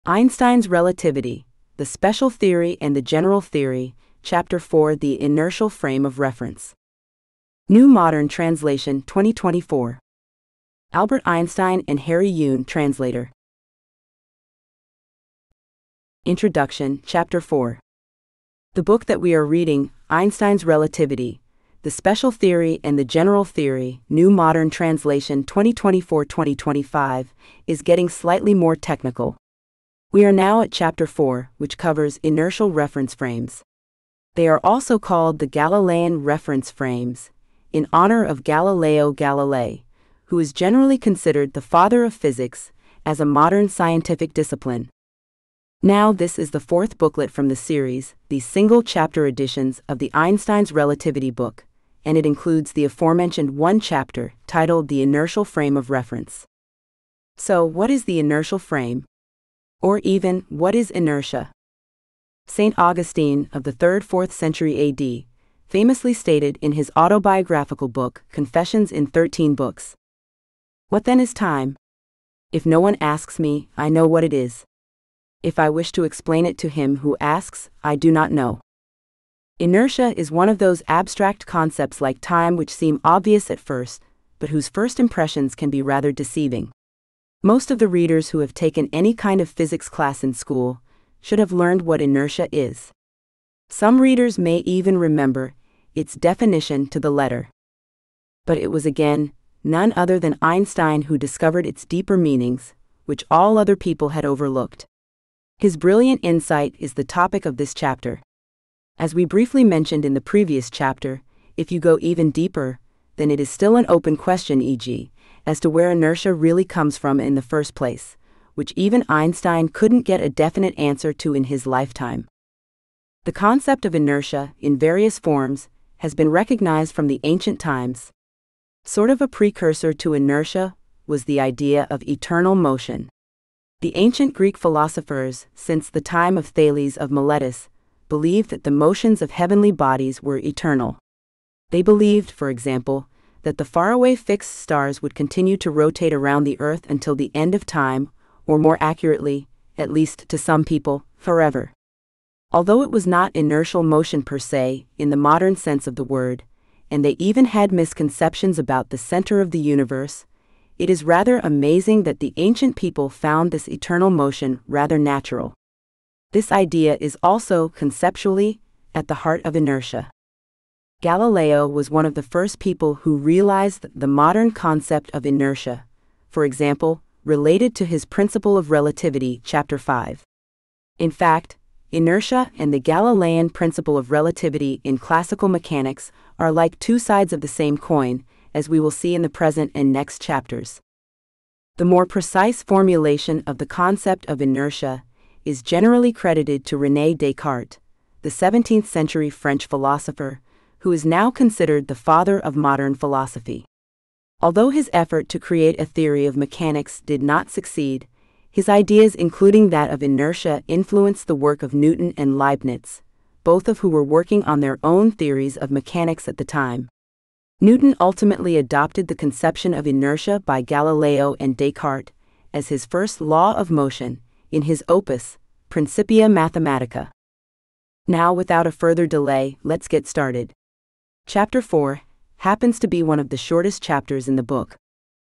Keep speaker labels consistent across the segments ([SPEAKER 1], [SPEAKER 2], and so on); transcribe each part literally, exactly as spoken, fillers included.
[SPEAKER 1] Einstein's Relativity, the Special Theory and the General Theory, Chapter four, The Inertial Frame of Reference. New Modern Translation twenty twenty-four. Albert Einstein and Harry Yoon, Translator. Introduction, Chapter four. The book that we are reading, Einstein's Relativity, the Special Theory and the General Theory, New Modern Translation twenty twenty-four to twenty twenty-five, is getting slightly more technical. We are now at Chapter four, which covers inertial reference frames. They are also called the Galilean reference frames, in honor of Galileo Galilei, who is generally considered the father of physics as a modern scientific discipline. Now this is the fourth booklet from the series, the single-chapter editions of the Einstein's Relativity book, and it includes the aforementioned one chapter titled The Inertial Frame of Reference. So, what is the inertial frame? Or even, what is inertia? Saint Augustine of the third to fourth century A D famously stated in his autobiographical book, Confessions in thirteen Books, "What then is time? If no one asks me, I know what it is. If I wish to explain it to him who asks, I do not know." Inertia is one of those abstract concepts like time which seem obvious at first, but whose first impressions can be rather deceiving. Most of the readers who have taken any kind of physics class in school should have learned what inertia is. Some readers may even remember its definition to the letter. But it was again none other than Einstein who discovered its deeper meanings, which all other people had overlooked. His brilliant insight is the topic of this chapter. As we briefly mentioned in the previous chapter, if you go even deeper, then it is still an open question, for example, as to where inertia really comes from in the first place, which even Einstein couldn't get a definite answer to in his lifetime. The concept of inertia, in various forms, has been recognized from the ancient times. Sort of a precursor to inertia was the idea of eternal motion. The ancient Greek philosophers, since the time of Thales of Miletus, believed that the motions of heavenly bodies were eternal. They believed, for example, that the faraway fixed stars would continue to rotate around the Earth until the end of time, or more accurately, at least to some people, forever. Although it was not inertial motion per se, in the modern sense of the word, and they even had misconceptions about the center of the universe, it is rather amazing that the ancient people found this eternal motion rather natural. This idea is also, conceptually, at the heart of inertia. Galileo was one of the first people who realized the modern concept of inertia, for example, related to his Principle of Relativity, Chapter five. In fact, inertia and the Galilean Principle of Relativity in classical mechanics are like two sides of the same coin, as we will see in the present and next chapters. The more precise formulation of the concept of inertia is generally credited to René Descartes, the seventeenth century French philosopher, who is now considered the father of modern philosophy. Although his effort to create a theory of mechanics did not succeed, his ideas, including that of inertia, influenced the work of Newton and Leibniz, both of who were working on their own theories of mechanics at the time. Newton ultimately adopted the conception of inertia by Galileo and Descartes as his first law of motion in his opus, Principia Mathematica. Now, without a further delay, let's get started. Chapter four happens to be one of the shortest chapters in the book.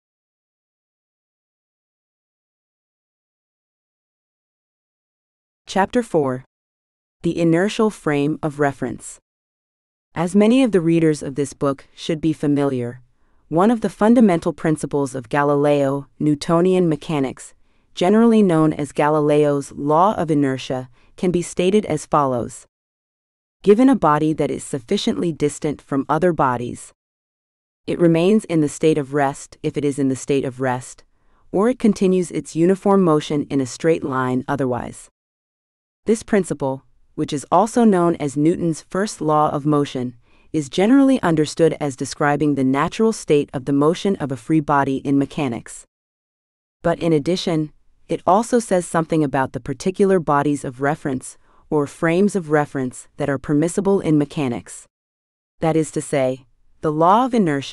[SPEAKER 1] Chapter four. The Inertial Frame of Reference. As many of the readers of this book should be familiar, one of the fundamental principles of Galileo Newtonian mechanics, generally known as Galileo's law of inertia, can be stated as follows. Given a body that is sufficiently distant from other bodies, it remains in the state of rest if it is in the state of rest, or it continues its uniform motion in a straight line otherwise. This principle, which is also known as Newton's first law of motion, is generally understood as describing the natural state of the motion of a free body in mechanics. But in addition, it also says something about the particular bodies of reference, or frames of reference, that are permissible in mechanics. That is to say, the law of inertia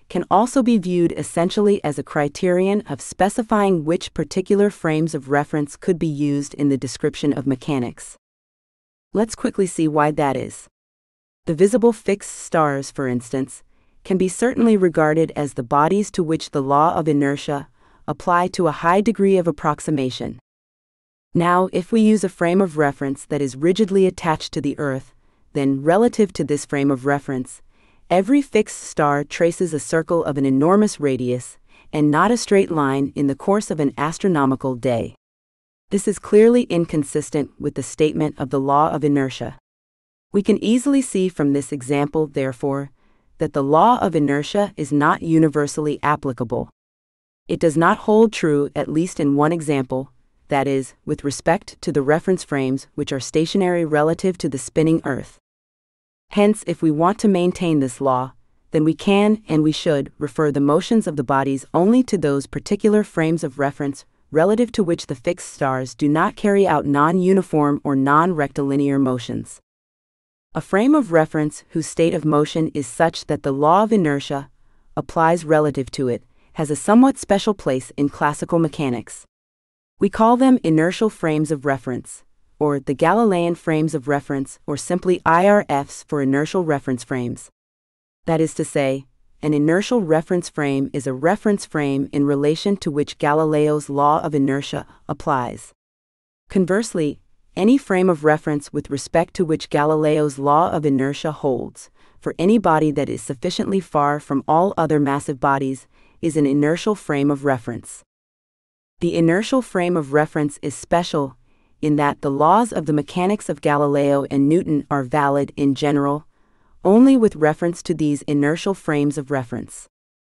[SPEAKER 1] can also be viewed essentially as a criterion of specifying which particular frames of reference could be used in the description of mechanics. Let's quickly see why that is. The visible fixed stars, for instance, can be certainly regarded as the bodies to which the law of inertia apply to a high degree of approximation. Now, if we use a frame of reference that is rigidly attached to the Earth, then relative to this frame of reference, every fixed star traces a circle of an enormous radius, and not a straight line in the course of an astronomical day. This is clearly inconsistent with the statement of the law of inertia. We can easily see from this example, therefore, that the law of inertia is not universally applicable. It does not hold true, at least in one example, that is, with respect to the reference frames which are stationary relative to the spinning Earth. Hence, if we want to maintain this law, then we can and we should refer the motions of the bodies only to those particular frames of reference relative to which the fixed stars do not carry out non-uniform or non-rectilinear motions. A frame of reference whose state of motion is such that the law of inertia applies relative to it has a somewhat special place in classical mechanics. We call them inertial frames of reference, or the Galilean frames of reference, or simply I R Fs for inertial reference frames. That is to say, an inertial reference frame is a reference frame in relation to which Galileo's law of inertia applies. Conversely, any frame of reference with respect to which Galileo's law of inertia holds, for any body that is sufficiently far from all other massive bodies, is an inertial frame of reference. The inertial frame of reference is special in that the laws of the mechanics of Galileo and Newton are valid in general, only with reference to these inertial frames of reference.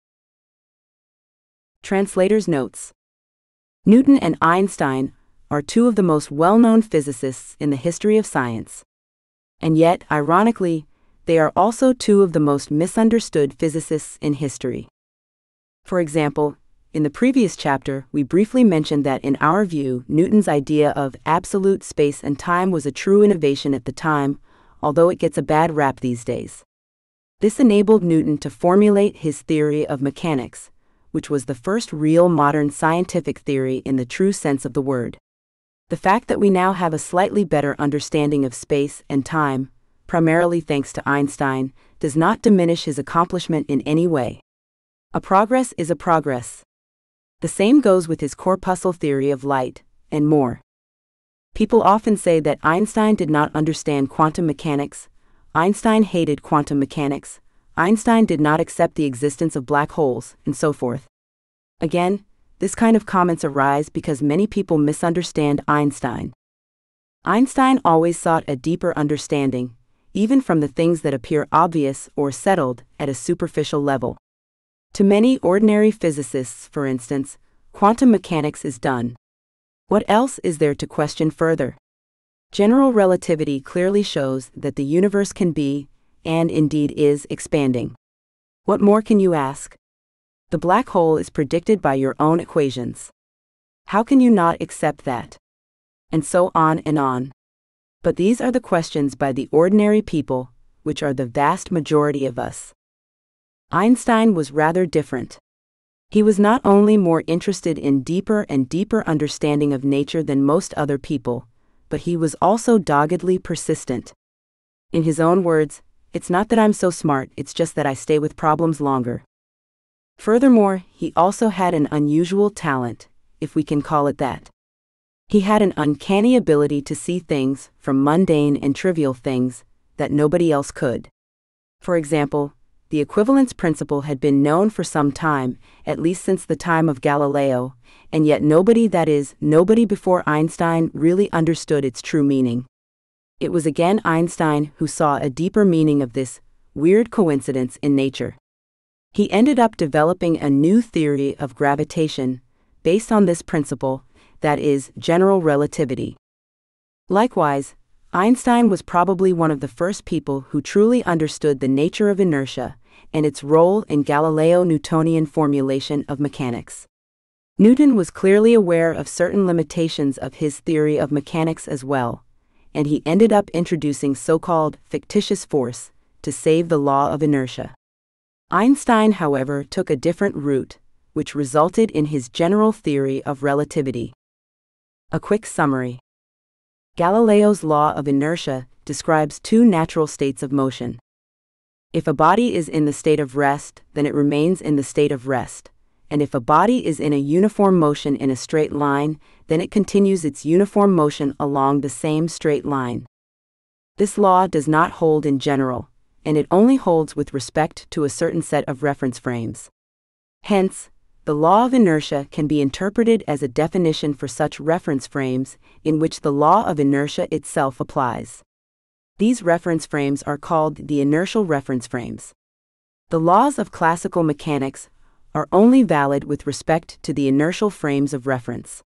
[SPEAKER 1] Translator's notes. Newton and Einstein are two of the most well-known physicists in the history of science. And yet, ironically, they are also two of the most misunderstood physicists in history. For example, in the previous chapter, we briefly mentioned that in our view, Newton's idea of absolute space and time was a true innovation at the time, although it gets a bad rap these days. This enabled Newton to formulate his theory of mechanics, which was the first real modern scientific theory in the true sense of the word. The fact that we now have a slightly better understanding of space and time, primarily thanks to Einstein, does not diminish his accomplishment in any way. A progress is a progress. The same goes with his corpuscle theory of light, and more. People often say that Einstein did not understand quantum mechanics, Einstein hated quantum mechanics, Einstein did not accept the existence of black holes, and so forth. Again, this kind of comments arise because many people misunderstand Einstein. Einstein always sought a deeper understanding, even from the things that appear obvious or settled at a superficial level. To many ordinary physicists, for instance, quantum mechanics is done. What else is there to question further? General relativity clearly shows that the universe can be, and indeed is, expanding. What more can you ask? The black hole is predicted by your own equations. How can you not accept that? And so on and on. But these are the questions by the ordinary people, which are the vast majority of us. Einstein was rather different. He was not only more interested in deeper and deeper understanding of nature than most other people, but he was also doggedly persistent. In his own words, "It's not that I'm so smart, it's just that I stay with problems longer." Furthermore, he also had an unusual talent, if we can call it that. He had an uncanny ability to see things, from mundane and trivial things, that nobody else could. For example, the equivalence principle had been known for some time, at least since the time of Galileo, and yet nobody, that is, nobody before Einstein, really understood its true meaning. It was again Einstein who saw a deeper meaning of this weird coincidence in nature. He ended up developing a new theory of gravitation, based on this principle, that is, general relativity. Likewise, Einstein was probably one of the first people who truly understood the nature of inertia and its role in Galileo-Newtonian formulation of mechanics. Newton was clearly aware of certain limitations of his theory of mechanics as well, and he ended up introducing so-called fictitious force to save the law of inertia. Einstein, however, took a different route, which resulted in his general theory of relativity. A quick summary. Galileo's law of inertia describes two natural states of motion. If a body is in the state of rest, then it remains in the state of rest, and if a body is in a uniform motion in a straight line, then it continues its uniform motion along the same straight line. This law does not hold in general, and it only holds with respect to a certain set of reference frames. Hence, the law of inertia can be interpreted as a definition for such reference frames in which the law of inertia itself applies. These reference frames are called the inertial reference frames. The laws of classical mechanics are only valid with respect to the inertial frames of reference.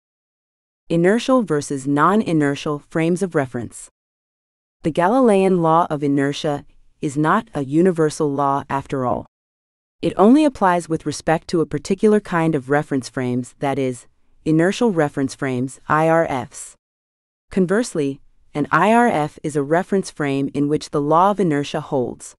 [SPEAKER 1] Inertial versus non-inertial frames of reference. The Galilean law of inertia is not a universal law after all. It only applies with respect to a particular kind of reference frames, that is, inertial reference frames, I R Fs. Conversely, an I R F is a reference frame in which the law of inertia holds.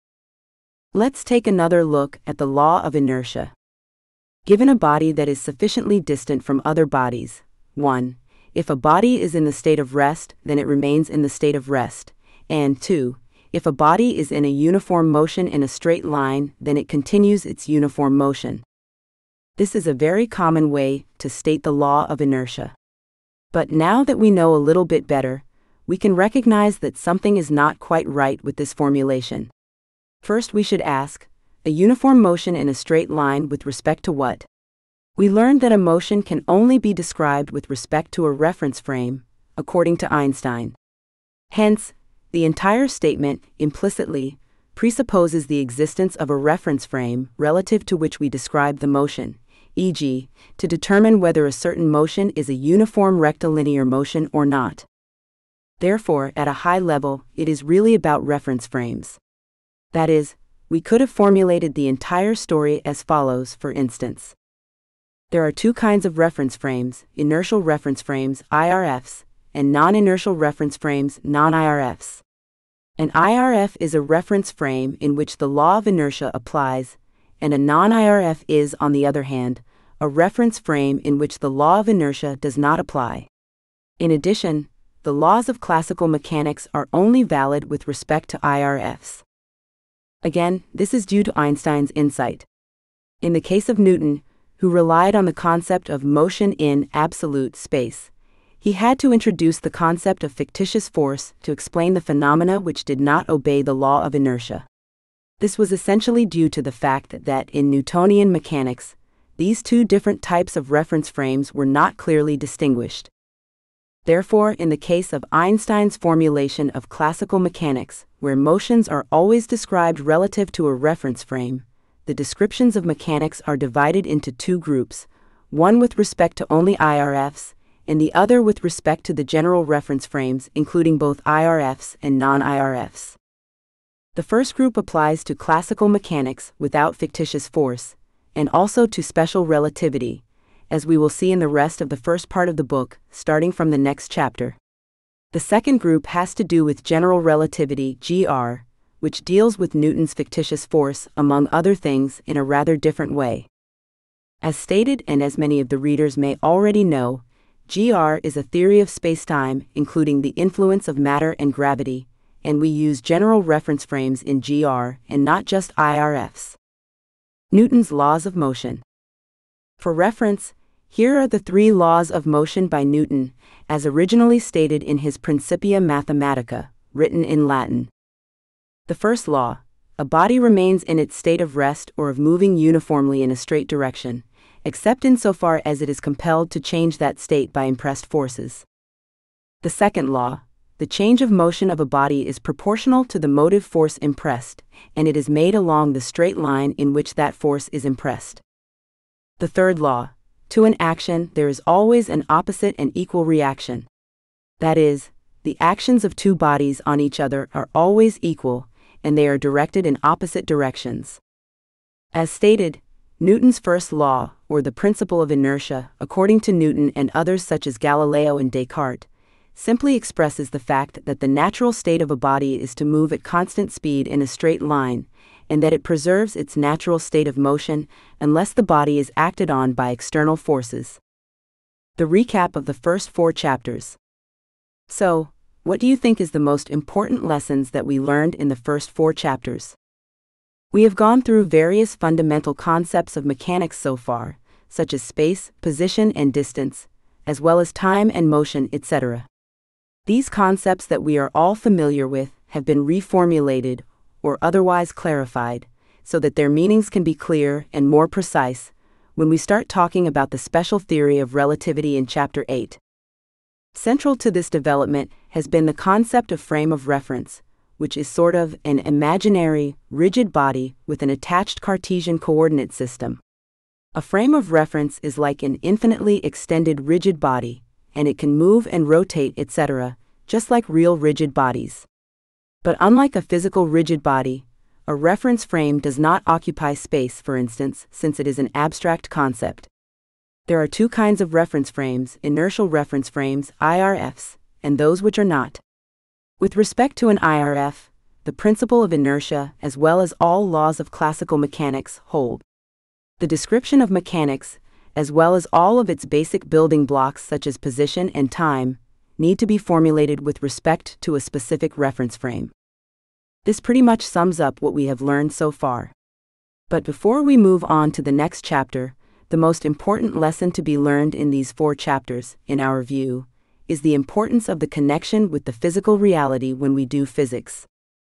[SPEAKER 1] Let's take another look at the law of inertia. Given a body that is sufficiently distant from other bodies, one. If a body is in the state of rest, then it remains in the state of rest, and two. If a body is in a uniform motion in a straight line, then it continues its uniform motion. This is a very common way to state the law of inertia. But now that we know a little bit better, we can recognize that something is not quite right with this formulation. First, we should ask, a uniform motion in a straight line with respect to what? We learned that a motion can only be described with respect to a reference frame, according to Einstein. Hence, the entire statement, implicitly, presupposes the existence of a reference frame relative to which we describe the motion, for example, to determine whether a certain motion is a uniform rectilinear motion or not. Therefore, at a high level, it is really about reference frames. That is, we could have formulated the entire story as follows, for instance. There are two kinds of reference frames, inertial reference frames, I R Fs, and non-inertial reference frames, non-I R Fs. An I R F is a reference frame in which the law of inertia applies, and a non-I R F is, on the other hand, a reference frame in which the law of inertia does not apply. In addition, the laws of classical mechanics are only valid with respect to I R Fs. Again, this is due to Einstein's insight. In the case of Newton, who relied on the concept of motion in absolute space, he had to introduce the concept of fictitious force to explain the phenomena which did not obey the law of inertia. This was essentially due to the fact that in Newtonian mechanics, these two different types of reference frames were not clearly distinguished. Therefore, in the case of Einstein's formulation of classical mechanics, where motions are always described relative to a reference frame, the descriptions of mechanics are divided into two groups, one with respect to only I R Fs, and the other with respect to the general reference frames, including both I R Fs and non-I R Fs. The first group applies to classical mechanics without fictitious force, and also to special relativity, as we will see in the rest of the first part of the book, starting from the next chapter. The second group has to do with general relativity, G R, which deals with Newton's fictitious force, among other things, in a rather different way. As stated, and as many of the readers may already know, G R is a theory of spacetime, including the influence of matter and gravity, and we use general reference frames in G R and not just I R Fs. Newton's laws of motion. For reference, here are the three laws of motion by Newton, as originally stated in his Principia Mathematica, written in Latin. The first law: a body remains in its state of rest or of moving uniformly in a straight direction, except insofar as it is compelled to change that state by impressed forces. The second law: the change of motion of a body is proportional to the motive force impressed, and it is made along the straight line in which that force is impressed. The third law: to an action there is always an opposite and equal reaction. That is, the actions of two bodies on each other are always equal, and they are directed in opposite directions. As stated, Newton's first law, or the principle of inertia, according to Newton and others such as Galileo and Descartes, simply expresses the fact that the natural state of a body is to move at constant speed in a straight line, and that it preserves its natural state of motion unless the body is acted on by external forces. The recap of the first four chapters. So, what do you think is the most important lessons that we learned in the first four chapters? We have gone through various fundamental concepts of mechanics so far, such as space, position and distance, as well as time and motion, et cetera. These concepts that we are all familiar with have been reformulated or otherwise clarified so that their meanings can be clear and more precise when we start talking about the special theory of relativity in Chapter eight. Central to this development has been the concept of frame of reference, which is sort of an imaginary, rigid body with an attached Cartesian coordinate system. A frame of reference is like an infinitely extended rigid body, and it can move and rotate, et cetera, just like real rigid bodies. But unlike a physical rigid body, a reference frame does not occupy space, for instance, since it is an abstract concept. There are two kinds of reference frames: inertial reference frames, I R Fs, and those which are not. With respect to an I R F, the principle of inertia, as well as all laws of classical mechanics, hold. The description of mechanics, as well as all of its basic building blocks such as position and time, need to be formulated with respect to a specific reference frame. This pretty much sums up what we have learned so far. But before we move on to the next chapter, the most important lesson to be learned in these four chapters, in our view, is the importance of the connection with the physical reality when we do physics.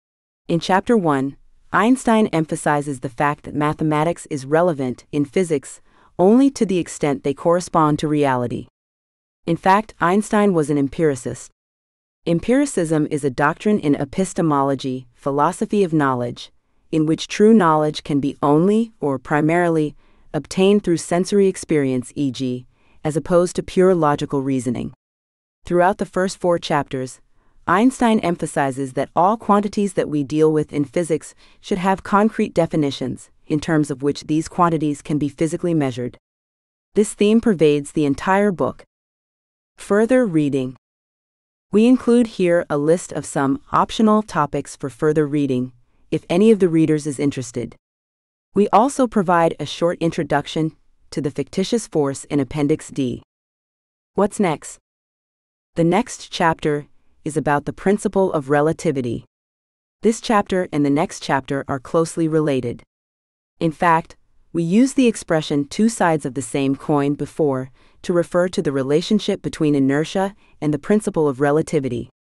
[SPEAKER 1] In Chapter one, Einstein emphasizes the fact that mathematics is relevant in physics only to the extent they correspond to reality. In fact, Einstein was an empiricist. Empiricism is a doctrine in epistemology, philosophy of knowledge, in which true knowledge can be only, or primarily, obtained through sensory experience, for example, as opposed to pure logical reasoning. Throughout the first four chapters, Einstein emphasizes that all quantities that we deal with in physics should have concrete definitions, in terms of which these quantities can be physically measured. This theme pervades the entire book. Further reading. We include here a list of some optional topics for further reading, if any of the readers is interested. We also provide a short introduction to the fictitious force in Appendix D. What's next? The next chapter is about the principle of relativity. This chapter and the next chapter are closely related. In fact, we used the expression two sides of the same coin before to refer to the relationship between inertia and the principle of relativity.